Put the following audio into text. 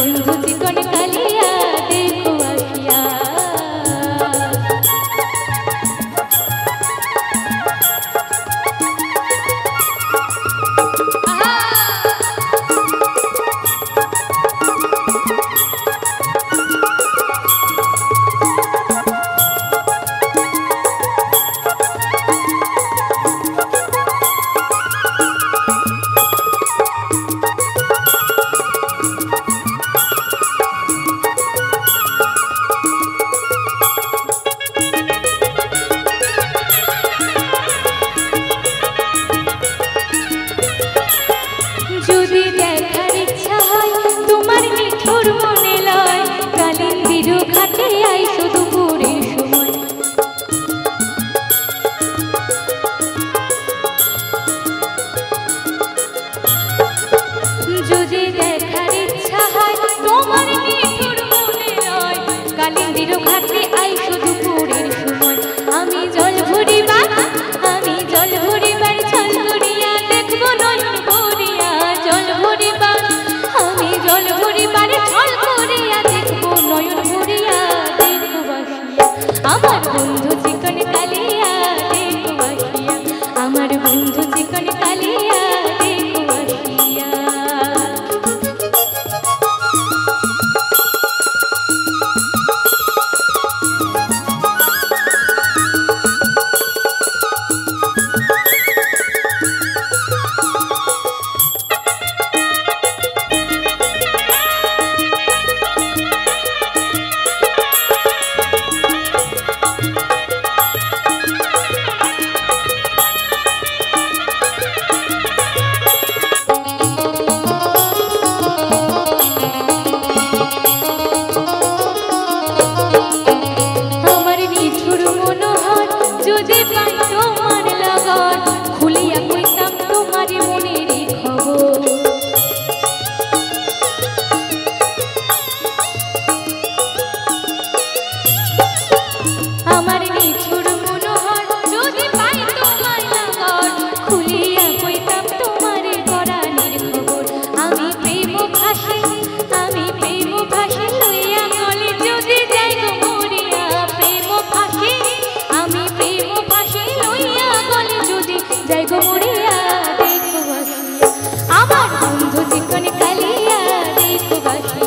বন্ধু চিকন কালিয়া দেখো আসিয়া। যদি দেখার ইচ্ছা হয় তোমার নিঠুর মনে লয়, কালিন্দির ঘাটে আইসো দুপুরের সময়। যদি দেখার ইচ্ছা হয় তোমার নিঠুর মনে লয়, কালিন্দির ঘাটে আইসো দুপুরের সময়। আমি জল ভরিবার ছল করিয়া দেখবো নয়ন ভরিয়া, জল ভরিবার আমি জল ভরিবার ছল করিয়া দেখবো নয়ন ভরিয়া দেখো বাসিয়া। আমার বন্ধু চিকন কালিয়া দেখো বাসিয়া, আমার বন্ধু চিকন কালিয়া দেখো বাসিয়া। যদি পাই তোমার লাগন খুলিয়া কইতাম তোমার মনের খবর। আমার নিঠুর মনোহর যদি পাই তোমার লাগন খুলিয়া কইতাম তোমার পরাণের খবর। আমি প্রেম ভাসে লইয়া গলে যদি যাই গো মরিয়া, প্রেম ভাসে আমি প্রেম ভাসে লইয়া গলে যদি যাই গো মরিয়া দেখো বাসিয়া। আমার বন্ধু চিকন কালিয়া দেখো বাসিয়া।